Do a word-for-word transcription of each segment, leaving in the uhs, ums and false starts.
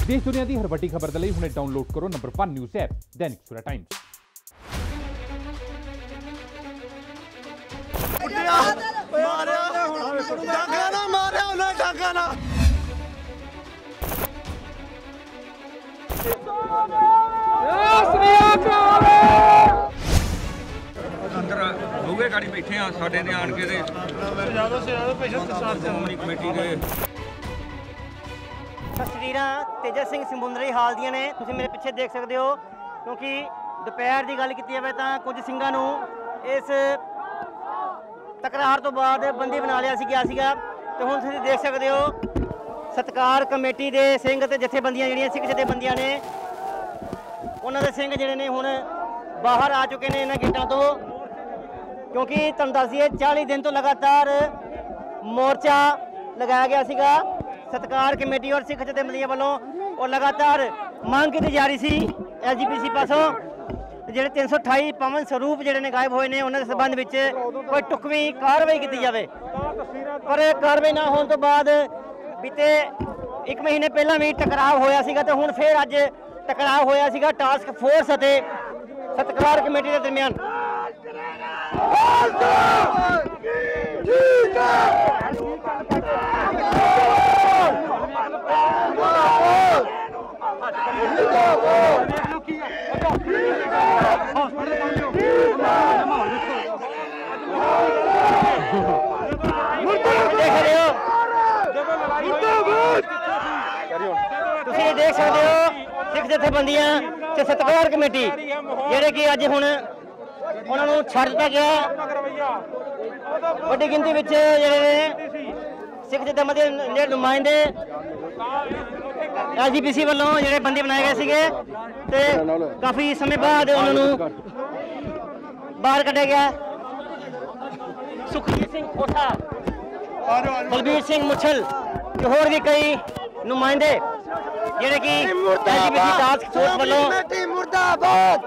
देश दुनिया की हर वड्डी खबर दे लई हुणे डाउनलोड करो number one news app Dainik Savera times. अंदर होगे गाड़ी बैठे हाँ साढ़े ने आन के कमेटी के तस्वीरां तेजा सिंह समुंदरी हाल दियां ने तुसीं मेरे पिछे देख सकते हो क्योंकि दोपहर की गल की जाए तो कुछ सिंघां नूं इस तकरार तो बाद बंदी बना लिया गया सीगा तो हुण तुसीं देख सकते हो सत्कार कमेटी के सिंह ते जथेबंदियां जिहड़ियां सिख जथेबंदियां ने उन्हां दे सिंह जिहड़े ने हुण बाहर आ चुके हैं इन्हां गेटां तो क्योंकि तुहानूं दस दईए चालीस दिन तो लगातार मोर्चा लगाया गया सीगा सत्कार कमेटी और सिख जथेबंदियां वालों और लगातार मांग की जा रही C S G P C पासों ਜਿਹੜੇ तीन सौ अठाई पवन स्वरूप ਜਿਹੜੇ ਨੇ गायब ਹੋਏ ਨੇ ਉਹਨਾਂ ਦੇ ਸੰਬੰਧ ਵਿੱਚ ਕੋਈ ਟੁਕਵੀਂ ਕਾਰਵਾਈ ਕੀਤੀ ਜਾਵੇ ਪਰ ਕਾਰਵਾਈ ਨਾ ਹੋਣ ਤੋਂ ਬਾਅਦ ਬੀਤੇ ਇੱਕ ਮਹੀਨੇ ਪਹਿਲਾਂ ਵੀ ਟਕਰਾਅ ਹੋਇਆ ਸੀਗਾ ਤੇ ਹੁਣ ਫੇਰ ਅੱਜ ਟਕਰਾਅ ਹੋਇਆ ਸੀਗਾ ਟਾਸਕ ਫੋਰਸ ਅਤੇ ਸਤਿਕਾਰ ਕਮੇਟੀ ਦੇ ਦਰਮਿਆਨ ਤੁਸੀਂ ਦੇਖ ਸਕਦੇ ਹੋ ਸਿੱਖ ਜਥੇਬੰਦੀਆਂ ਤੇ ਸਤਿਕਾਰ ਕਮੇਟੀ ਜਿਹੜੇ ਕਿ ਅੱਜ ਹੁਣ ਉਹਨਾਂ ਨੂੰ ਛੱਡ ਦਿੱਤਾ ਗਿਆ ਵੱਡੀ ਗਿਣਤੀ ਵਿੱਚ ਜਿਹੜੇ ਨੇ ਸਿੱਖ ਜਥੇਬੰਦੀਆਂ ਦੇ ਨੁਮਾਇੰਦੇ एस जी पी सी वालों ਜਿਹੜੇ ਬੰਦੇ ਬਣਾਏ ਗਏ ਸੀਗੇ ਤੇ ਕਾਫੀ ਸਮੇਂ ਬਾਅਦ ਉਹਨਾਂ ਨੂੰ ਬਾਹਰ ਕੱਢਿਆ ਗਿਆ ਸੁਖਜੀਤ ਸਿੰਘ ਕੋਠਾ ਬਲਬੀਰ ਸਿੰਘ ਮੁੱਛਲ ਤੇ ਹੋਰ ਵੀ ਕਈ ਨੁਮਾਇੰਦੇ ਜਿਹੜੇ ਕਿ ਐਸ ਜੀ ਪੀ ਸੀ ਟਾਸਕ ਫੋਰਸ ਵੱਲੋਂ ਕਮੇਟੀ ਮੁਰਦਾਬਾਦ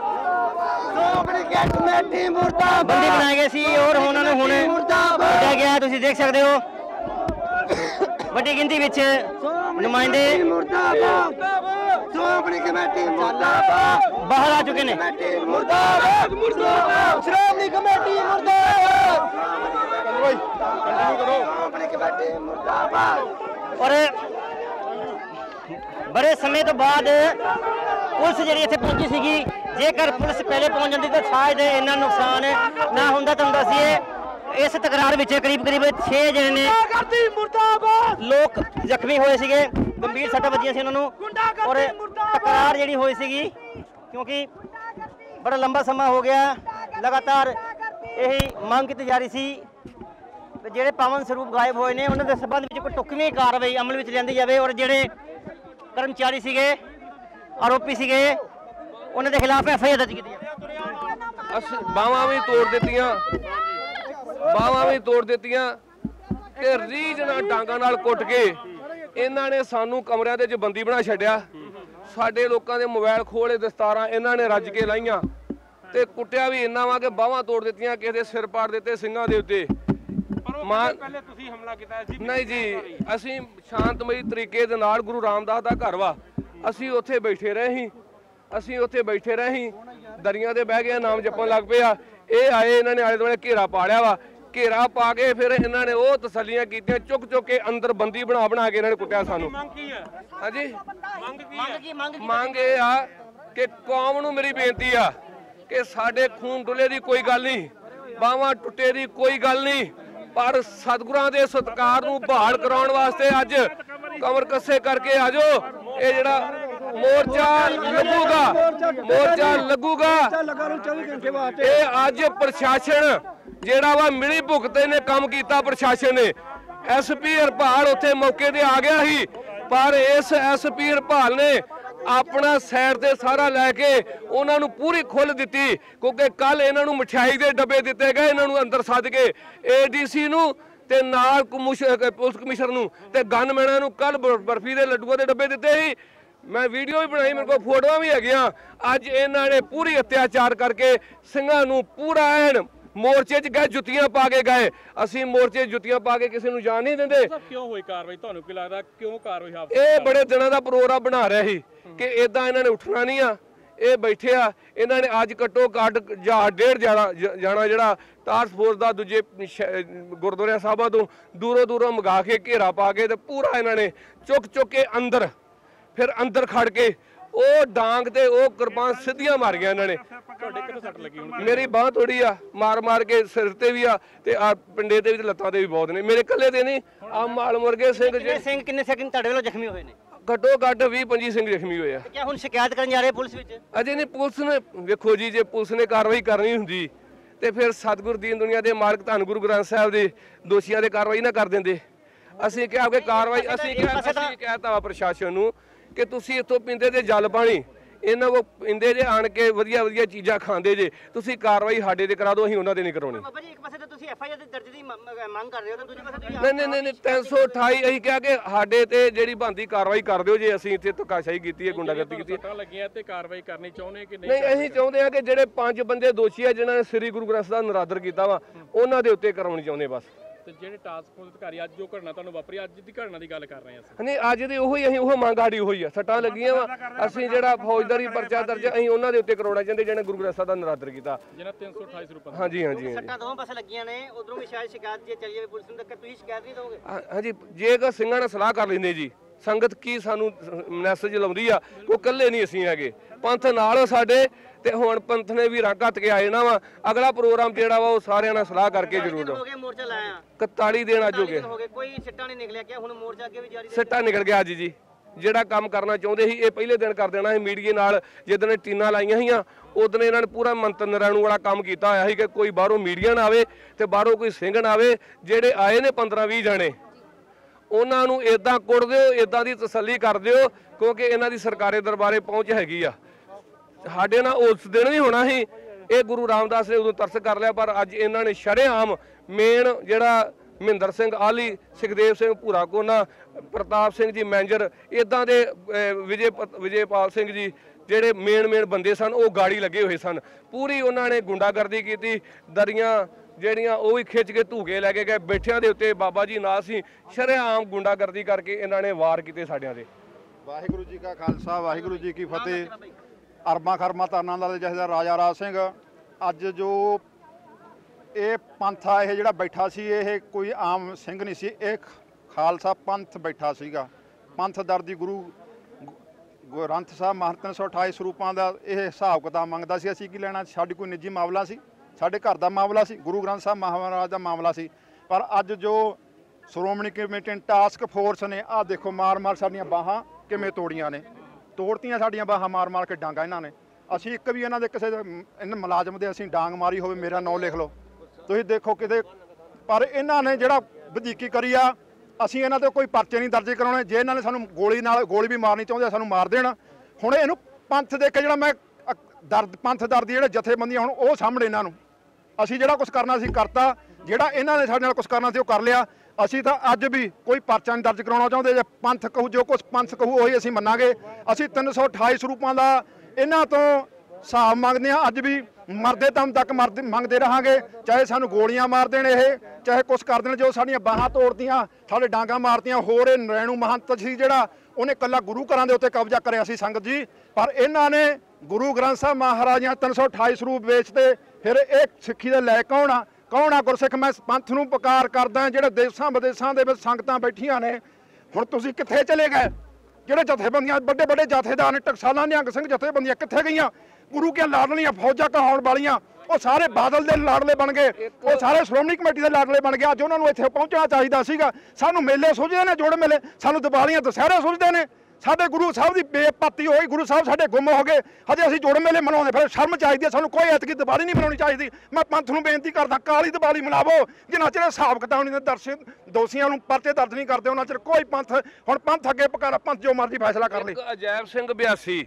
ਕਮੇਟੀ ਮੁਰਦਾਬਾਦ ਬੰਦੇ ਬਣਾਏ ਗਏ ਸੀ ਔਰ ਉਹਨਾਂ ਨੂੰ ਹੁਣ ਕੱਢਿਆ ਗਿਆ ਤੁਸੀਂ ਦੇਖ ਸਕਦੇ ਹੋ ਵੱਡੀ ਗਿਣਤੀ ਵਿੱਚ ਨੁਮਾਇੰਦੇ ਸ਼੍ਰੋਮਣੀ ਕਮੇਟੀ ਮੁਰਦਾਬਾਦ ਬਾਹਰ ਆ ਚੁੱਕੇ ਨੇ ਮੁਰਦਾਬਾਦ ਮੁਰਦਾਬਾਦ ਸ਼੍ਰੋਮਣੀ ਕਮੇਟੀ ਮੁਰਦਾਬਾਦ ਕੰਟੀਨਿਊ ਕਰੋ ਸ਼੍ਰੋਮਣੀ ਕਮੇਟੀ ਮੁਰਦਾਬਾਦ ਔਰ ਬੜੇ ਸਮੇਂ ਤੋਂ ਬਾਅਦ ਪੁਲਿਸ ਜਿਹੜੀ ਇੱਥੇ ਪਹੁੰਚੀ ਸੀਗੀ ਜੇਕਰ ਪੁਲਿਸ ਪਹਿਲੇ ਪਹੁੰਚ ਜਾਂਦੀ ਤਾਂ ਸ਼ਾਇਦ ਇੰਨਾ ਨੁਕਸਾਨ ਨਾ ਹੁੰਦਾ ਤੁਹਾਨੂੰ ਦੱਸੀਏ इस तकरार में करीब करीब छे जने ने लोग जख्मी हुए थे गंभीर सट्टा बजियां सी उन्होंने और तकरार जी हुई सी क्योंकि बड़ा लंबा समा हो गया लगातार यही मांग की जा रही सी जेडे पवन स्वरूप गायब हुए ने उन्होंने संबंध में कोई टुकवी कार्रवाई अमल में लिया जाए और जेडे कर्मचारी सीगे आरोपी सीगे उन्होंने खिलाफ एफ आई आर दर्ज की बावां भी तोड़ दित्तियां बावां भी तोड़ दित्तियां कि रीझ नाल डांगां नाल कुट के इन्हां ने सानू कमरिਆਂ ਦੇ ਵਿੱਚ ਬੰਦੀ ਬਣਾ ਛੱਡਿਆ ਸਾਡੇ ਲੋਕਾਂ ਦੇ ਮੋਬਾਈਲ ਖੋਲੇ ਦਸਤਾਰਾਂ ਇਹਨਾਂ ਨੇ ਰੱਜ ਕੇ ਲਾਈਆਂ ਤੇ ਕੁੱਟਿਆ ਵੀ ਇੰਨਾ ਵਾ ਕਿ ਬਾਵਾਂ ਤੋੜ ਦਿੱਤੀਆਂ ਕਿਸੇ ਦੇ ਸਿਰ ਪਾੜ ਦਿੱਤੇ ਸਿੰਘਾਂ ਦੇ ਉੱਤੇ ਪਹਿਲੇ ਤੁਸੀਂ ਹਮਲਾ ਕੀਤਾ ਜੀ ਨਹੀਂ ਜੀ ਅਸੀਂ ਸ਼ਾਂਤਮਈ ਤਰੀਕੇ ਦੇ ਨਾਲ ਗੁਰੂ ਰਾਮਦਾਸ ਦਾ ਘਰ ਵਾ ਅਸੀਂ ਉੱਥੇ ਬੈਠੇ ਰਹੇ ਸੀ ਅਸੀਂ ਉੱਥੇ ਬੈਠੇ ਰਹੇ ਸੀ ਦਰੀਆਂ ਤੇ ਬਹਿ ਗਏ ਨਾਮ ਜਪਣ ਲੱਗ ਪਏ ਆ ਇਹ ਆਏ ਇਹਨਾਂ ਨੇ ਆਲੇ ਦੁਆਲੇ ਘੇਰਾ ਪਾ ਲਿਆ ਵਾ ਘੇਰਾ ਪਾ ਕੇ ਫਿਰ ਇਹਨਾਂ ਨੇ ਉਹ ਤਸੱਲੀਆਂ ਕੀਤੀਆਂ ਚੁੱਕ ਚੁੱਕ ਕੇ ਅੰਦਰ ਬੰਦੀ ਬਣਾ ਬਣਾ ਕੇ ਇਹਨਾਂ ਨੇ ਕੁੱਟਿਆ ਸਾਨੂੰ ਹਾਂਜੀ ਮੰਗ ਇਹ ਆ ਕਿ ਕੌਮ ਨੂੰ ਮੇਰੀ ਬੇਨਤੀ ਆ ਕਿ ਸਾਡੇ ਖੂਨ ਡੁੱਲੇ ਦੀ ਕੋਈ ਗੱਲ ਨਹੀਂ ਬਾਹਾਂ ਟੁੱਟੇ ਦੀ ਕੋਈ ਗੱਲ ਨਹੀਂ ਪਰ ਸਤਿਗੁਰਾਂ ਦੇ ਸਤਿਕਾਰ ਨੂੰ ਬਹਾਲ ਕਰਾਉਣ ਵਾਸਤੇ ਅੱਜ ਕਮਰ ਕੱਸੇ ਕਰਕੇ ਆ ਜਾਓ ਇਹ ਜਿਹੜਾ मोर्चा लगूगा मोर्चा लगूगा ਇਹ ਅੱਜ ਪ੍ਰਸ਼ਾਸਨ ਜਿਹੜਾ ਵਾ ਮਿਲੀ ਭੁਗਤੇ ਨੇ ਕੰਮ ਕੀਤਾ ਪ੍ਰਸ਼ਾਸਨ ਨੇ ਐਸ ਪੀ ਹਰਪਾਲ ਉੱਥੇ ਮੌਕੇ ਤੇ ਆ ਗਿਆ ਸੀ ਪਰ ਇਸ ਐਸ ਪੀ ਹਰਪਾਲ ਨੇ ਆਪਣਾ ਸਾਈਡ ਤੇ ਸਾਰਾ ਲੈ ਕੇ ਉਹਨਾਂ ਨੂੰ ਪੂਰੀ ਖੁੱਲ ਦਿੱਤੀ ਕਿਉਂਕਿ ਕੱਲ ਇਹਨਾਂ ਨੂੰ ਮਠਿਆਈ ਦੇ ਡੱਬੇ ਦਿੱਤੇ ਗਏ ਇਹਨਾਂ ਨੂੰ ਅੰਦਰ ਸੱਦ ਕੇ ਏ ਡੀ ਸੀ ਨੂੰ ਤੇ ਨਾਲ ਪੁਲਿਸ ਕਮਿਸ਼ਨਰ ਨੂੰ ਤੇ ਗਨਮੈਨਾਂ ਨੂੰ ਕੱਲ ਬਰਫੀ ਦੇ ਲੱਡੂਆਂ ਦੇ ਡੱਬੇ ਦਿੱਤੇ ਸੀ मैं वीडियो भी बनाई मेरे को फोटो भी है अज इन्होंने पूरी अत्याचार करके ਸਿੰਘਾਂ ਨੂੰ पूरा एन ਮੋਰਚੇ 'ਚ ਗਏ ਜੁੱਤੀਆਂ ਪਾ ਕੇ ਗਏ। ਅਸੀਂ ਮੋਰਚੇ ਜੁੱਤੀਆਂ ਪਾ ਕੇ ਕਿਸੇ ਨੂੰ ਜਾਣ ਨਹੀਂ ਦਿੰਦੇ। ਕਿਉਂ ਹੋਈ ਕਾਰਵਾਈ ਤੁਹਾਨੂੰ ਕੀ ਲੱਗਦਾ ਕਿਉਂ ਕਾਰਵਾਈ ਹਾਫ ਇਹ ਬੜੇ ਦਿਨਾਂ ਦਾ ਪ੍ਰੋਗਰਾਮ ਬਣਾ ਰਿਹਾ ਸੀ ਕਿ ਇਦਾਂ ਇਹਨਾਂ ਨੇ ਉੱਠਣਾ ਨਹੀਂ ਆ। ਇਹ ਬੈਠੇ ਆ ਇਹਨਾਂ ਨੇ ਅੱਜ ਘੱਟੋ ਘੱਟ ਜਾਂ ਡੇਢ ਜਾਣਾ ਜਾਣਾ ਜਿਹੜਾ ਟਾਸਕ ਫੋਰਸ ਦਾ ਦੂਜੇ ਗੁਰਦੁਆਰਿਆਂ ਸਾਹਿਬਾਂ ਤੋਂ ਦੂਰੋਂ ਦੂਰੋਂ ਮੰਗਾ ਕੇ ਘੇਰਾ ਪਾ ਕੇ ਤੇ ਪੂਰਾ ਇਹਨਾਂ ਨੇ ਚੁੱਕ ਚੁੱਕ ਕੇ ਅੰਦਰ ਫਿਰ ਅੰਦਰ ਖੜ ਕੇ ਉਹ ਡਾਂਗ ਤੇ ਉਹ ਕਿਰਪਾਨ ਸਿੱਧੀਆਂ ਮਾਰੀਆਂ ਇਹਨਾਂ ਨੇ। ਤੁਹਾਡੇ ਕਿੱਥੇ ਸੱਟ ਲੱਗੀ ਹੁਣ? ਮੇਰੀ ਬਾਂਹ ਥੋੜੀ ਆ, ਮਾਰ ਮਾਰ ਕੇ ਸਿਰ ਤੇ ਵੀ ਆ ਤੇ ਆ ਪਿੰਡੇ ਤੇ ਵੀ ਤੇ ਲੱਤਾਂ ਤੇ ਵੀ ਬਹੁਤ ਨੇ। ਮੇਰੇ ਇਕੱਲੇ ਤੇ ਨਹੀਂ, ਆ ਮਾਲ ਮੁਰਗੇ ਸਿੰਘ ਕਿੰਨੇ ਸਿੰਘ ਕਿੰਨੇ ਸੈਕਿੰਡ ਤੁਹਾਡੇ ਵੱਲੋਂ ਜ਼ਖਮੀ ਹੋਏ ਨੇ? ਘੱਟੋ ਘੱਟ ਵੀਹ ਪੰਜੀ ਸਿੰਘ ਜ਼ਖਮੀ ਹੋਏ ਆ। ਕੀ ਹੁਣ ਸ਼ਿਕਾਇਤ ਕਰਨ ਜਾ ਰਹੇ ਪੁਲਿਸ ਵਿੱਚ? ਅਜੇ ਨਹੀਂ, ਪੁਲਿਸ ਨੇ ਵੇਖੋ ਜੀ, ਜੇ ਪੁਲਿਸ ਨੇ ਕਾਰਵਾਈ ਕਰਨੀ ਹੁੰਦੀ ਤੇ ਫਿਰ ਸਤਿਗੁਰ ਦੀਨ ਦੁਨੀਆ ਦੇ ਮਾਲਕ ਧੰਨ ਗੁਰੂ ਗ੍ਰੰਥ ਸਾਹਿਬ ਦੇ ਦੋਸ਼ੀਆਂ ਦੇ ਕਾਰਵਾਈ ਨਾ ਕਰ ਦਿੰਦੇ। ਅਸੀਂ ਕਿਹਾ ਕਿ ਕਾਰਵਾਈ ਅਸੀਂ ਕਿਹਾ ਅਸੀਂ ਕਹਿਤਾ ਵਾ ਪ੍ਰਸ਼ਾਸਨ ਨੂੰ ਕਿ ਤੁਸੀਂ ਇੱਥੋਂ ਪੀਂਦੇ ਜੇ ਜਲ ਪਾਣੀ, ਇਹਨਾਂ ਕੋ ਪੀਂਦੇ ਜੇ ਆਣ ਕੇ ਵਧੀਆ ਵਧੀਆ ਚੀਜ਼ਾਂ ਖਾਂਦੇ ਜੇ, ਤੁਸੀਂ ਕਾਰਵਾਈ ਸਾਡੇ ਤੇ ਕਰਾ ਦਿਓ, ਅਸੀਂ ਉਹਨਾਂ ਤੇ ਨਹੀਂ ਕਰਾਉਣੀ। ਬਾਬਾ ਜੀ ਇੱਕ ਪਾਸੇ ਤਾਂ ਤੁਸੀਂ ਐਫ ਆਈ ਆਰ ਦੇ ਦਰਜ ਦੀ ਮੰਗ ਕਰ ਰਹੇ ਹੋ ਤੇ ਦੂਜੇ ਪਾਸੇ ਤੁਸੀਂ ਨਹੀਂ ਨਹੀਂ ਨਹੀਂ ਤਿੰਨ ਸੌ ਅਠਾਈ ਅਸੀਂ ਕਿਹਾ ਕਿ ਸਾਡੇ ਤੇ ਜਿਹੜੀ ਬਣਦੀ ਕਾਰਵਾਈ ਕਰ ਦਿਓ ਜੇ ਅਸੀਂ ਇੱਥੇ ਧੱਕਾਸ਼ਾਹੀ ਕੀਤੀ ਹੈ, ਗੁੰਡਾਗਰਦੀ ਕੀਤੀ ਹੈ। ਸੱਟਾਂ ਲੱਗੀਆਂ ਤੇ ਕਾਰਵਾਈ ਕਰਨੀ ਚਾਹੁੰਦੇ ਕਿ ਨਹੀਂ? ਨਹੀਂ, ਅਸੀਂ ਚਾਹੁੰਦੇ ਹਾਂ ਕਿ ਜਿਹੜੇ ਪੰਜ ਬੰਦੇ ਦੋਸ਼ੀ ਆ ਜਿਨ੍ਹਾਂ ਨੇ ਸ੍ਰੀ ਗੁਰੂ ਗ੍ਰੰਥ ਸਾਹਿਬ ਦਾ ਨਿਰਾਦਰ ਕੀਤਾ ਵਾ ਉਹਨਾਂ ਦੇ ਉੱਤੇ ਕਰਾਉਣੀ ਚਾਹੁੰਦੇ ਬਸ। ਤੇ ਜਿਹੜੇ ਟਾਸਕ ਫੋਰਸ ਅਧਿਕਾਰੀ ਅੱਜ ਜੋ ਘਟਨਾ ਤੁਹਾਨੂੰ ਵਾਪਰੀ ਅੱਜ ਦੀ ਘਟਨਾ ਦੀ ਗੱਲ ਕਰ ਰਹੇ ਹਾਂ ਅਸੀਂ। ਨਹੀਂ, ਅੱਜ ਦੀ ਉਹੀ ਅਸੀਂ ਉਹ ਮੰਗ ਸਾਡੀ ਉਹੀ ਆ। ਸੱਟਾਂ ਲੱਗੀਆਂ ਵਾ, ਅਸੀਂ ਜਿਹੜਾ ਫੌਜਦਾਰੀ ਪਰਚਾ ਦਰਜ ਅਸੀਂ ਉਹਨਾਂ ਦੇ ਉੱਤੇ ਕਰਾਉਣਾ ਚਾਹੁੰਦੇ ਜਿਹਨੇ ਗੁਰੂ ਗ੍ਰੰਥ ਸਾਹਿਬ ਦਾ ਨਿਰਾਦਰ ਕੀਤਾ। ਜਿਹਨਾਂ ਤਿੰਨ ਸੌ ਅਠਾਈ ਰੁਪਏ ਹਾਂਜੀ ਹਾਂਜੀ ਹਾਂਜੀ ਸੱਟਾਂ ਦੋਵਾਂ ਪਾਸੇ ਲੱਗੀਆਂ ਨੇ, ਉਧਰੋਂ ਵੀ ਸ਼ਾਇਦ ਸ਼ਿਕਾਇਤ ਜੇ ਚੱਲੀ ਜਾਵੇ ਪੁਲਿਸ ਨੂੰ ਤਾਂ ਤੁਸੀਂ ਸ਼ਿਕਾਇਤ ਨਹੀਂ ਦੋਗੇ? ਹਾਂਜੀ, ਜੇਕਰ ਸਿੰਘਾਂ ਨਾਲ ਸਲਾਹ ਕਰ ਲੈਂਦੇ ਜੀ, ਸੰਗਤ ਕੀ ਸਾਨੂੰ ਮੈਸੇਜ ਲਾਉਂਦੀ ਆ, ਕੋਈ ਇਕੱਲੇ ਨਹੀਂ ਅਸੀਂ ਹੈਗੇ, ਪੰਥ ਨਾਲ ਸਾਡੇ। ਤੇ ਹੁਣ ਪੰਥ ਨੇ ਵੀ ਰੰਗ ਹੱਥ ਕੇ ਆਏ ਨਾ ਵਾ। ਅਗਲਾ ਪ੍ਰੋਗਰਾਮ ਜਿਹੜਾ ਵਾ ਉਹ ਸਾਰਿਆਂ ਨਾਲ ਸਲਾਹ ਕਰਕੇ ਜ਼ਰੂਰ ਹੋ ਗਏ ਮੋਰਚਾ ਲਾਇਆ ਇਕਤਾਲੀ ਦਿਨ ਅੱਜ ਹੋ ਗਏ, ਕੋਈ ਸਿੱਟਾ ਨਹੀਂ ਨਿਕਲਿਆ ਕਿ ਹੁਣ ਮੋਰਚਾ ਅੱਗੇ ਵੀ ਜਾਰੀ? ਸਿੱਟਾ ਨਿਕਲ ਗਿਆ ਅੱਜ ਜੀ। ਜਿਹੜਾ ਕੰਮ ਕਰਨਾ ਚਾਹੁੰਦੇ ਸੀ ਇਹ ਪਹਿਲੇ ਦਿਨ ਕਰ ਦੇਣਾ ਸੀ। ਮੀਡੀਆ ਨਾਲ ਜਿੱਦਣ ਇਹ ਟੀਨਾਂ ਲਾਈਆਂ ਸੀਆਂ ਉਦੋਂ ਇਹਨਾਂ ਨੇ ਪੂਰਾ ਮੰਤਰ ਨਰਾਣੂ ਵਾਲਾ ਕੰਮ ਕੀਤਾ ਹੋਇਆ ਸੀ ਕਿ ਕੋਈ ਬਾਹਰੋਂ ਮੀਡੀਆ ਨਾ ਆਵੇ ਤੇ ਬਾਹਰੋਂ ਕੋਈ ਸਿੰਘ ਨਾ ਆਵੇ। ਜਿਹੜੇ ਆਏ ਨੇ ਪੰਦਰਾਂ ਵੀਹ ਜਣੇ ਉਹਨਾਂ ਨੂੰ ਇਦਾਂ ਕੁੱਟ ਦਿਓ, ਇਦਾਂ ਦੀ ਤਸੱਲੀ ਕਰ ਦਿਓ ਕਿਉਂਕਿ ਇਹਨਾਂ ਦੀ ਸਰਕਾਰੀ ਦਰਬਾਰੇ ਪਹੁੰਚ ਹੈਗੀ ਆ। ਸਾਡੇ ਨਾਲ ਉਸ ਦਿਨ ਵੀ ਹੋਣਾ ਸੀ, ਇਹ ਗੁਰੂ ਰਾਮਦਾਸ ਨੇ ਉਦੋਂ ਤਰਸ ਕਰ ਲਿਆ, ਪਰ ਅੱਜ ਇਹਨਾਂ ਨੇ ਸ਼ਰੇਆਮ ਮੇਨ ਜਿਹੜਾ ਮਹਿੰਦਰ ਸਿੰਘ ਆਲੀ, ਸੁਖਦੇਵ ਸਿੰਘ ਭੂਰਾ ਕੋਨਾ, ਪ੍ਰਤਾਪ ਸਿੰਘ ਜੀ ਮੈਨੇਜਰ, ਇਦਾਂ ਦੇ ਵਿਜੇ ਵਿਜੇਪਾਲ ਸਿੰਘ ਜੀ ਜਿਹੜੇ ਮੇਨ ਮੇਨ ਬੰਦੇ ਸਨ ਉਹ ਗਾੜੀ ਲੱਗੇ ਹੋਏ ਸਨ। ਪੂਰੀ ਉਹਨਾਂ ਨੇ ਗੁੰਡਾਗਰਦੀ ਕੀਤੀ, ਦਰੀਆਂ ਜਿਹੜੀਆਂ ਉਹ ਵੀ ਖਿੱਚ ਕੇ ਧੂਕੇ ਲੈ ਕੇ ਗਏ, ਬੈਠਿਆਂ ਦੇ ਉੱਤੇ ਬਾਬਾ ਜੀ ਨਾਲ ਸੀ। ਸ਼ਰੇਆਮ ਗੁੰਡਾਗਰਦੀ ਕਰਕੇ ਇਹਨਾਂ ਨੇ ਵਾਰ ਕੀਤੇ ਸਾਡਿਆਂ ਦੇ। ਵਾਹਿਗੁਰੂ ਜੀ ਕਾ ਖਾਲਸਾ, ਵਾਹਿਗੁਰੂ ਜੀ ਕੀ ਫਤਿਹ। ਅਰਮਾਂ ਖਰਮਾਂ ਧਰਨਾਂ ਦਾ ਜਥੇਦਾਰ ਰਾਜਾ ਰਾਜ ਸਿੰਘ ਅੱਜ ਜੋ ਇਹ ਪੰਥ ਆ ਇਹ ਜਿਹੜਾ ਬੈਠਾ ਸੀ ਇਹ ਕੋਈ ਆਮ ਸਿੰਘ ਨਹੀਂ ਸੀ, ਇਹ ਖਾਲਸਾ ਪੰਥ ਬੈਠਾ ਸੀਗਾ। ਪੰਥ ਦਰਦੀ ਗੁਰੂ ਗ੍ਰੰਥ ਸਾਹਿਬ ਮਹਾਰਾਜ ਤਿੰਨ ਸੌ ਅਠਾਈ ਸਰੂਪਾਂ ਦਾ ਇਹ ਹਿਸਾਬ ਕਿਤਾਬ ਮੰਗਦਾ ਸੀ। ਅਸੀਂ ਕੀ ਲੈਣਾ, ਸਾਡੀ ਕੋਈ ਨਿੱਜੀ ਮਾਮਲਾ ਸੀ, ਸਾਡੇ ਘਰ ਦਾ ਮਾਮਲਾ ਸੀ, ਗੁਰੂ ਗ੍ਰੰਥ ਸਾਹਿਬ ਮਹਾਰਾਜ ਦਾ ਮਾਮਲਾ ਸੀ। ਪਰ ਅੱਜ ਜੋ ਸ਼੍ਰੋਮਣੀ ਕਮੇਟੀ ਟਾਸਕ ਫੋਰਸ ਨੇ ਆਹ ਦੇਖੋ ਮਾਰ ਮਾਰ ਸਾਡੀਆਂ ਬਾਹਾਂ ਕਿਵੇਂ ਤੋੜੀਆਂ ਨੇ, ਤੋੜਤੀਆਂ ਸਾਡੀਆਂ ਬਾਹਾਂ ਮਾਰ ਮਾਰ ਕੇ ਡਾਂਗਾ ਇਹਨਾਂ ਨੇ। ਅਸੀਂ ਇੱਕ ਵੀ ਇਹਨਾਂ ਦੇ ਕਿਸੇ ਇਹਨਾਂ ਮੁਲਾਜ਼ਮ ਦੇ ਅਸੀਂ ਡਾਂਗ ਮਾਰੀ ਹੋਵੇ ਮੇਰਾ ਨਾਂ ਲਿਖ ਲਓ ਤੁਸੀਂ ਦੇਖੋ ਕਿਤੇ। ਪਰ ਇਹਨਾਂ ਨੇ ਜਿਹੜਾ ਵਧੀਕੀ ਕਰੀ ਆ, ਅਸੀਂ ਇਹਨਾਂ ਤੇ ਕੋਈ ਪਰਚੇ ਨਹੀਂ ਦਰਜ ਕਰਾਉਣੇ। ਜੇ ਇਹਨਾਂ ਨੇ ਸਾਨੂੰ ਗੋਲੀ ਨਾਲ ਗੋਲੀ ਵੀ ਮਾਰਨੀ ਚਾਹੁੰਦੇ ਸਾਨੂੰ ਮਾਰ ਦੇਣ। ਹੁਣ ਇਹਨੂੰ ਪੰਥ ਦੇ ਕੇ ਜਿਹੜਾ ਮੈਂ ਦਰਦ ਪੰਥ ਦਰਦੀ ਜਿਹੜੇ ਜਥੇਬੰਦੀਆਂ ਹੁਣ ਉਹ ਸਾਹਮਣੇ ਇਹਨਾਂ ਨੂੰ ਅਸੀਂ ਜਿਹੜਾ ਕੁਝ ਕਰਨਾ ਸੀ ਕਰਤਾ, ਜਿਹੜਾ ਇਹਨਾਂ ਨੇ ਸਾਡੇ ਨਾਲ ਕੁਝ ਕਰਨਾ ਸੀ ਉਹ ਕਰ ਲਿਆ। ਅਸੀਂ ਤਾਂ ਅੱਜ ਵੀ ਕੋਈ ਪਰਚਾ ਨਹੀਂ ਦਰਜ ਕਰਾਉਣਾ ਚਾਹੁੰਦੇ। ਜੇ ਪੰਥ ਕਹੂ ਜੋ ਕੁਛ ਪੰਥ ਕਹੂ ਉਹੀ ਅਸੀਂ ਮੰਨਾਂਗੇ। ਅਸੀਂ ਤਿੰਨ ਸੌ ਅਠਾਈ ਸਰੂਪਾਂ ਦਾ ਇਹਨਾਂ ਤੋਂ ਹਿਸਾਬ ਮੰਗਦੇ ਹਾਂ, ਅੱਜ ਵੀ ਮਰਦੇ ਦਮ ਤੱਕ ਮਰਦੇ ਮੰਗਦੇ ਰਹਾਂਗੇ। ਚਾਹੇ ਸਾਨੂੰ ਗੋਲੀਆਂ ਮਾਰ ਦੇਣ ਇਹ, ਚਾਹੇ ਕੁਛ ਕਰ ਦੇਣ। ਜੋ ਸਾਡੀਆਂ ਬਾਹਾਂ ਤੋੜਦੀਆਂ, ਸਾਡੇ ਡਾਂਗਾ ਮਾਰਤੀਆਂ। ਹੋਰ ਇਹ ਨਰੈਣੂ ਮਹੰਤ ਸੀ ਜਿਹੜਾ ਉਹਨੇ ਇਕੱਲਾ ਗੁਰੂ ਘਰਾਂ ਦੇ ਉੱਤੇ ਕਬਜ਼ਾ ਕਰਿਆ ਸੀ ਸੰਗਤ ਜੀ, ਪਰ ਇਹਨਾਂ ਨੇ ਗੁਰੂ ਗ੍ਰੰਥ ਸਾਹਿਬ ਮਹਾਰਾਜਾਂ ਤਿੰਨ ਸੌ ਅਠਾਈ ਸਰੂਪ ਵੇਚਦੇ। ਫਿਰ ਇਹ ਸਿੱਖੀ ਦੇ ਲੈ ਕੌਣ ਆ? ਕੌਣ ਆ ਗੁਰਸਿੱਖ? ਮੈਂ ਪੰਥ ਨੂੰ ਪੁਕਾਰ ਕਰਦਾ ਜਿਹੜੇ ਦੇਸ਼ਾਂ ਵਿਦੇਸ਼ਾਂ ਦੇ ਵਿੱਚ ਸੰਗਤਾਂ ਬੈਠੀਆਂ ਨੇ। ਹੁਣ ਤੁਸੀਂ ਕਿੱਥੇ ਚਲੇ ਗਏ? ਜਿਹੜੇ ਜਥੇਬੰਦੀਆਂ ਵੱਡੇ ਵੱਡੇ ਜਥੇਦਾਰ ਨੇ, ਟਕਸਾਲਾਂ ਨਿਹੰਗ ਸਿੰਘ ਜਥੇਬੰਦੀਆਂ ਕਿੱਥੇ ਗਈਆਂ? ਗੁਰੂ ਕੇ ਲਾਡਲੀਆਂ ਫੌਜਾਂ ਕਹਾਉਣ ਵਾਲੀਆਂ ਉਹ ਸਾਰੇ ਬਾਦਲ ਦੇ ਲਾਡਲੇ ਬਣ ਗਏ, ਉਹ ਸਾਰੇ ਸ਼੍ਰੋਮਣੀ ਕਮੇਟੀ ਦੇ ਲਾਡਲੇ ਬਣ ਗਏ। ਅੱਜ ਉਹਨਾਂ ਨੂੰ ਇੱਥੇ ਪਹੁੰਚਣਾ ਚਾਹੀਦਾ ਸੀਗਾ। ਸਾਨੂੰ ਮੇਲੇ ਸੁਝਦੇ ਨੇ, ਜੋੜ ਮੇਲੇ, ਸਾਨੂੰ ਦੀਵਾਲੀਆਂ ਦੁਸਹਿਰੇ ਸੁਝਦੇ ਨੇ। ਸਾਡੇ ਗੁਰੂ ਸਾਹਿਬ ਦੀ ਬੇਪਤੀ ਹੋਈ, ਗੁਰੂ ਸਾਹਿਬ ਸਾਡੇ ਗੁੰਮ ਹੋ ਗਏ, ਹਜੇ ਅਸੀਂ ਜੋੜ ਮੇਲੇ ਮਨਾਉਂਦੇ। ਫਿਰ ਸ਼ਰਮ ਚਾਹੀਦੀ ਹੈ ਸਾਨੂੰ, ਕੋਈ ਐਤਕੀ ਦੀਵਾਲੀ ਨਹੀਂ ਮਨਾਉਣੀ ਚਾਹੀਦੀ। ਮੈਂ ਪੰਥ ਨੂੰ ਬੇਨਤੀ ਕਰਦਾ ਕਾਲੀ ਦੀਵਾਲੀ ਮਨਾਵੋ। ਜਿੰਨਾ ਚਿਰ ਹਿਸਾਬ ਕਿਤਾਬ ਨਹੀਂ ਦਰਸ਼ਨ ਦੋਸ਼ੀਆਂ ਨੂੰ ਪਰਚੇ ਦਰਜ ਨਹੀਂ ਕਰਦੇ ਉਹਨਾਂ ਚਿਰ ਕੋਈ ਪੰਥ। ਹੁਣ ਪੰਥ ਅੱਗੇ ਪਕਾਰਾ, ਪੰਥ ਜੋ ਮਰਜ਼ੀ ਫੈਸਲਾ ਕਰ ਲੇ। ਅਜੈਬ ਸਿੰਘ ਬਿਆਸੀ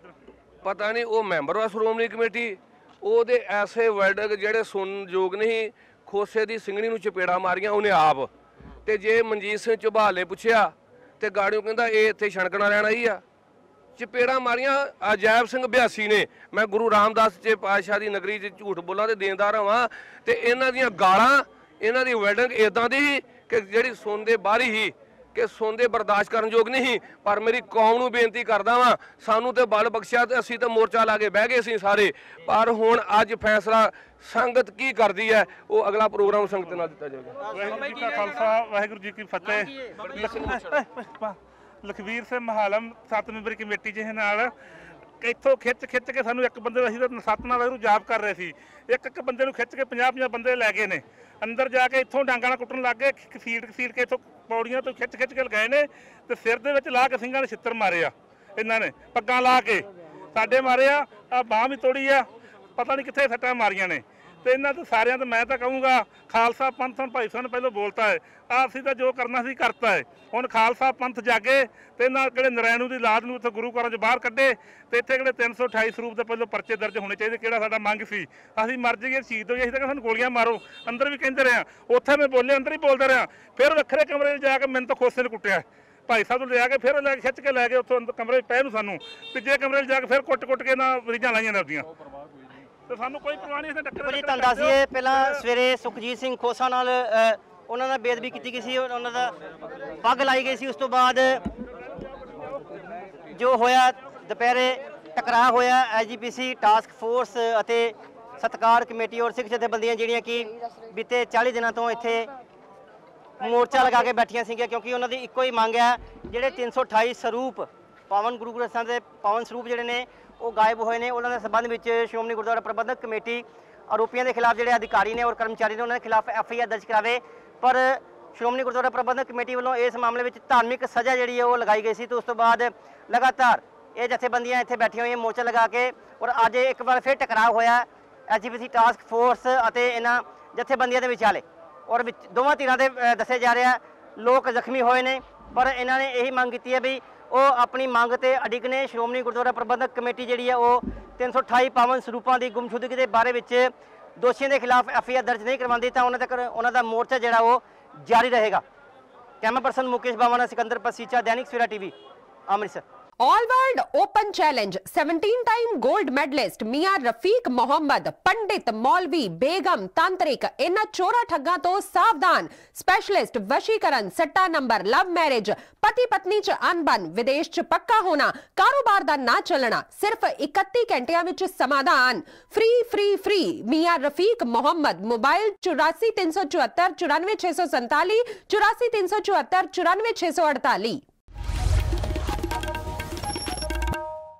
ਪਤਾ ਨਹੀਂ ਉਹ ਮੈਂਬਰ ਵਾ ਸ਼੍ਰੋਮਣੀ ਕਮੇਟੀ, ਉਹਦੇ ਐਸੇ ਵਰਡ ਜਿਹੜੇ ਸੁਣਨ ਯੋਗ ਨਹੀਂ। ਖੋਸੇ ਦੀ ਸਿੰਘਣੀ ਨੂੰ ਚਪੇੜਾ ਮਾਰੀਆਂ ਉਹਨੇ ਆਪ। ਤੇ ਜੇ ਮਨਜੀਤ ਸਿੰਘ ਝਬਾਲ ਨੇ ਪੁੱਛਿਆ ਤੇ ਗਾੜੀਓ ਕਹਿੰਦਾ ਇਹ ਇੱਥੇ ਛਣਕਣਾ ਲੈਣ ਆਈ ਆ। ਚਪੇੜਾਂ ਮਾਰੀਆਂ ਅਜੈਬ ਸਿੰਘ ਬਿਆਸੀ ਨੇ। ਮੈਂ ਗੁਰੂ ਰਾਮਦਾਸ ਜੀ ਪਾਤਸ਼ਾਹ ਦੀ ਨਗਰੀ 'ਚ ਝੂਠ ਬੋਲਾਂ ਤੇ ਦੇਣਦਾਰ ਹਾਂ, ਤੇ ਇਹਨਾਂ ਦੀਆਂ ਗਾਲਾਂ, ਇਹਨਾਂ ਦੀ ਵੈਲਡਿੰਗ ਇਦਾਂ ਦੀ ਸੀ ਕਿ ਜਿਹੜੀ ਸੁਣਦੇ ਬਾਹਰੀ ਹੀ ਕਿ ਸੁਣਦੇ ਬਰਦਾਸ਼ਤ ਕਰਨ ਯੋਗ ਨਹੀਂ। ਪਰ ਮੇਰੀ ਕੌਮ ਨੂੰ ਬੇਨਤੀ ਕਰਦਾ ਵਾਂ, ਸਾਨੂੰ ਤੇ ਬਲ ਬਖਸ਼ਿਆ ਤੇ ਅਸੀਂ ਤਾਂ ਮੋਰਚਾ ਲਾ ਕੇ ਬਹਿ ਗਏ ਸੀ ਸਾਰੇ, ਪਰ ਹੁਣ ਅੱਜ ਫੈਸਲਾ ਸੰਗਤ ਕੀ ਕਰਦੀ ਹੈ ਉਹ ਅਗਲਾ ਪ੍ਰੋਗਰਾਮ ਸੰਗਤ ਨਾਲ ਦਿੱਤਾ ਜਾਵੇਗਾ। ਵਾਹਿਗੁਰੂ ਜੀ ਕਾ ਖਾਲਸਾ, ਵਾਹਿਗੁਰੂ ਜੀ ਕੀ ਫਤਿਹ। ਲਖਵੀਰ ਸਿੰਘ ਮਹਾਲਮ ਸੱਤ ਮੈਂਬਰੀ ਕਮੇਟੀ ਜਿਹੇ ਨਾਲ ਇੱਥੋਂ ਖਿੱਚ ਖਿੱਚ ਕੇ ਸਾਨੂੰ ਇੱਕ ਬੰਦੇ ਅਸੀਂ ਤਾਂ ਸਤਨਾਮ ਵਾਹਿਗੁਰੂ ਜਾਪ ਕਰ ਰਹੇ ਸੀ, ਇੱਕ ਇੱਕ ਬੰਦੇ ਨੂੰ ਖਿੱਚ ਕੇ ਪੰਜਾਹ ਪੰਜਾਹ ਬੰਦੇ ਲੈ ਗਏ ਨੇ ਅੰਦਰ ਜਾ ਕੇ, ਇੱਥੋਂ ਡਾਂਗਾਂ ਨਾਲ ਕੁੱਟਣ ਲੱਗ ਗਏ, ਖਸੀਟ ਖਸੀਟ ਕੇ ਇੱਥੋਂ ਪੌੜੀਆਂ ਤੋਂ ਖਿੱਚ ਖਿੱਚ ਕੇ ਲਗਾਏ ਨੇ ਤੇ ਸਿਰ ਦੇ ਵਿੱਚ ਲਾ ਕੇ ਸਿੰਘਾਂ ਨੇ ਛਿੱਤਰ ਮਾਰੇ ਆ, ਇਹਨਾਂ ਨੇ ਪੱਗਾਂ ਲਾ ਕੇ ਸਾਡੇ ਮਾਰੇ ਆ, ਆ ਬਾਂਹ ਵੀ ਤੋੜੀ ਆ, ਪਤਾ ਨਹੀਂ ਕਿੱਥੇ ਸੱਟਾਂ ਮਾਰੀਆਂ ਨੇ। ਤੇ ਇਹਨਾਂ ਤੋਂ ਸਾਰਿਆਂ ਤੋਂ ਮੈਂ ਤਾਂ ਕਹੂੰਗਾ ਖਾਲਸਾ ਪੰਥ ਹੁਣ ਭਾਈ ਸਾਹਿਬ ਨੇ ਪਹਿਲਾਂ ਬੋਲਤਾ ਹੈ, ਆ ਅਸੀਂ ਤਾਂ ਜੋ ਕਰਨਾ ਸੀ ਕਰਤਾ ਹੈ, ਹੁਣ ਖਾਲਸਾ ਪੰਥ ਜਾਗੇ ਤੇ ਇਹਨਾਂ ਕਿਹੜੇ ਨਰੈਣੂ ਦੀ ਲਾਦ ਨੂੰ ਇੱਥੇ ਗੁਰੂ ਘਰਾਂ 'ਚ ਬਾਹਰ ਕੱਢੇ ਤੇ ਇੱਥੇ ਕਿਹੜੇ ਤਿੰਨ ਸੌ ਅਠਾਈ ਸਰੂਪ ਦੇ ਪਹਿਲਾਂ ਪਰਚੇ ਦਰਜ ਹੋਣੇ ਚਾਹੀਦੇ, ਕਿਹੜਾ ਸਾਡਾ ਮੰਗ ਸੀ, ਅਸੀਂ ਮਰ ਜਾਈਏ ਸ਼ਹੀਦ ਹੋਈਏ, ਅਸੀਂ ਤਾਂ ਸਾਨੂੰ ਗੋਲੀਆਂ ਮਾਰੋ, ਅੰਦਰ ਵੀ ਕਹਿੰਦੇ ਰਹੇ, ਉੱਥੇ ਮੈਂ ਬੋਲੇ ਅੰਦਰ ਹੀ ਬੋਲਦਾ ਰਿਹਾ, ਫਿਰ ਵੱਖਰੇ ਕਮਰੇ 'ਚ ਜਾ ਕੇ ਮੈਨੂੰ ਤਾਂ ਖੋਸੇ ਨੇ ਕੁੱਟਿਆ ਭਾਈ ਸਾਹਿਬ ਨੂੰ ਲਿਆ ਕੇ, ਫਿਰ ਲੈ ਕੇ ਖਿੱਚ ਕੇ ਲੈ ਗਏ ਉੱਥੋਂ ਕਮਰੇ 'ਚ ਪੈ ਨੂੰ ਸਾਨੂੰ, ਤੀਜੇ ਕਮਰੇ 'ਚ ਜਾ ਕੇ ਫਿਰ ਕੁੱਟ ਕੁੱਟ ਕੇ ਨਾ ਮਰੀਜ਼ਾਂ ਲਾਈਆਂ ਨੇ ਆਪਦੀਆਂ, ਤੇ ਸਾਨੂੰ ਕੋਈ ਪਰਵਾਹ ਨਹੀਂ। ਜੀ ਤੁਹਾਨੂੰ ਦੱਸੀਏ ਪਹਿਲਾਂ ਸਵੇਰੇ ਸੁਖਜੀਤ ਸਿੰਘ ਖੋਸਾ ਨਾਲ ਉਹਨਾਂ ਨਾਲ ਬੇਅਦਬੀ ਕੀਤੀ ਗਈ ਸੀ, ਉਹਨਾਂ ਦਾ ਪੱਗ ਲਾਈ ਗਈ ਸੀ, ਉਸ ਤੋਂ ਬਾਅਦ ਜੋ ਹੋਇਆ ਦੁਪਹਿਰੇ ਟਕਰਾਅ ਹੋਇਆ S G P C task force ਅਤੇ ਸਤਿਕਾਰ ਕਮੇਟੀ ਔਰ ਸਿੱਖ ਜਥੇਬੰਦੀਆਂ ਜਿਹੜੀਆਂ ਕਿ ਬੀਤੇ ਚਾਲੀ ਦਿਨਾਂ ਤੋਂ ਇੱਥੇ ਮੋਰਚਾ ਲਗਾ ਕੇ ਬੈਠੀਆਂ ਸੀਗੀਆਂ, ਕਿਉਂਕਿ ਉਹਨਾਂ ਦੀ ਇੱਕੋ ਹੀ ਮੰਗ ਹੈ ਜਿਹੜੇ ਤਿੰਨ ਸੌ ਅਠਾਈ ਸਰੂਪ ਪਾਵਨ ਗੁਰੂ ਗ੍ਰੰਥ ਸਾਹਿਬ ਦੇ ਪਾਵਨ ਸਰੂਪ ਜਿਹੜੇ ਨੇ ਉਹ ਗਾਇਬ ਹੋਏ ਨੇ, ਉਹਨਾਂ ਦੇ ਸੰਬੰਧ ਵਿੱਚ ਸ਼੍ਰੋਮਣੀ ਗੁਰਦੁਆਰਾ ਪ੍ਰਬੰਧਕ ਕਮੇਟੀ ਆਰੋਪੀਆਂ ਦੇ ਖਿਲਾਫ ਜਿਹੜੇ ਅਧਿਕਾਰੀ ਨੇ ਔਰ ਕਰਮਚਾਰੀ ਨੇ ਉਹਨਾਂ ਦੇ ਖਿਲਾਫ ਐਫ ਆਈ ਆਰ ਦਰਜ ਕਰਾਵੇ। ਪਰ ਸ਼੍ਰੋਮਣੀ ਗੁਰਦੁਆਰਾ ਪ੍ਰਬੰਧਕ ਕਮੇਟੀ ਵੱਲੋਂ ਇਸ ਮਾਮਲੇ ਵਿੱਚ ਧਾਰਮਿਕ ਸਜ਼ਾ ਜਿਹੜੀ ਹੈ ਉਹ ਲਗਾਈ ਗਈ ਸੀ, ਤੇ ਉਸ ਤੋਂ ਬਾਅਦ ਲਗਾਤਾਰ ਇਹ ਜਥੇਬੰਦੀਆਂ ਇੱਥੇ ਬੈਠੀਆਂ ਹੋਈਆਂ ਮੋਰਚਾ ਲਗਾ ਕੇ, ਔਰ ਅੱਜ ਇੱਕ ਵਾਰ ਫਿਰ ਟਕਰਾਅ ਹੋਇਆ S G P C task force ਅਤੇ ਇਹਨਾਂ ਜਥੇਬੰਦੀਆਂ ਦੇ ਵਿਚਾਲੇ, ਔਰ ਵਿੱਚ ਦੋਵਾਂ ਧਿਰਾਂ ਦੇ ਦੱਸੇ ਜਾ ਰਿਹਾ ਲੋਕ ਜ਼ਖਮੀ ਹੋਏ ਨੇ, ਪਰ ਇਹਨਾਂ ਨੇ ਇਹੀ ਮੰਗ ਕੀਤੀ ਹੈ ਵੀ ਉਹ ਆਪਣੀ ਮੰਗ ਤੇ ਅਡਿੱਗ ਨੇ। ਸ਼੍ਰੋਮਣੀ ਗੁਰਦੁਆਰਾ ਪ੍ਰਬੰਧਕ ਕਮੇਟੀ ਜਿਹੜੀ ਹੈ ਉਹ ਤਿੰਨ ਸੌ ਅਠਾਈ ਪਾਵਨ ਸਰੂਪਾਂ ਦੀ ਗੁੰਮਸ਼ੁਦਗੀ ਦੇ ਬਾਰੇ ਵਿੱਚ ਦੋਸ਼ੀਆਂ ਦੇ ਖਿਲਾਫ ਐਫ ਆਈ ਆਰ ਦਰਜ ਨਹੀਂ ਕਰਵਾਉਂਦੀ ਤਾਂ ਉਹਨਾਂ ਤੱਕ ਉਹਨਾਂ ਦਾ ਮੋਰਚਾ ਜਿਹੜਾ ਉਹ ਜਾਰੀ ਰਹੇਗਾ। Camera person Mukesh Bawana, Sikandar Pasicha, Dainik Savera TV, Amritsar. All world open challenge seventeen time gold medalist मियां रफीक मोहम्मद, पंडित, मौलवी, बेगम, तांत्रिक, इन्हां चोरा ठग्गां तो सावधान। स्पेशलिस्ट वशीकरण, सट्टा नंबर, लव मैरिज, पति पत्नी च अनबन, विदेश च पक्का होना, कारोबार दा ना चलना, सिर्फ इकत्ती घंटियां विच समाधान। फ्री फ्री फ्री मियां रफीक मोहम्मद। मोबाइल चौरासी तीन सौ चौहत्तर चौरानवे छे सौ संताली, चौरासी तीन सौ चौहत्तर चौरानवे छे सौ अड़ताली।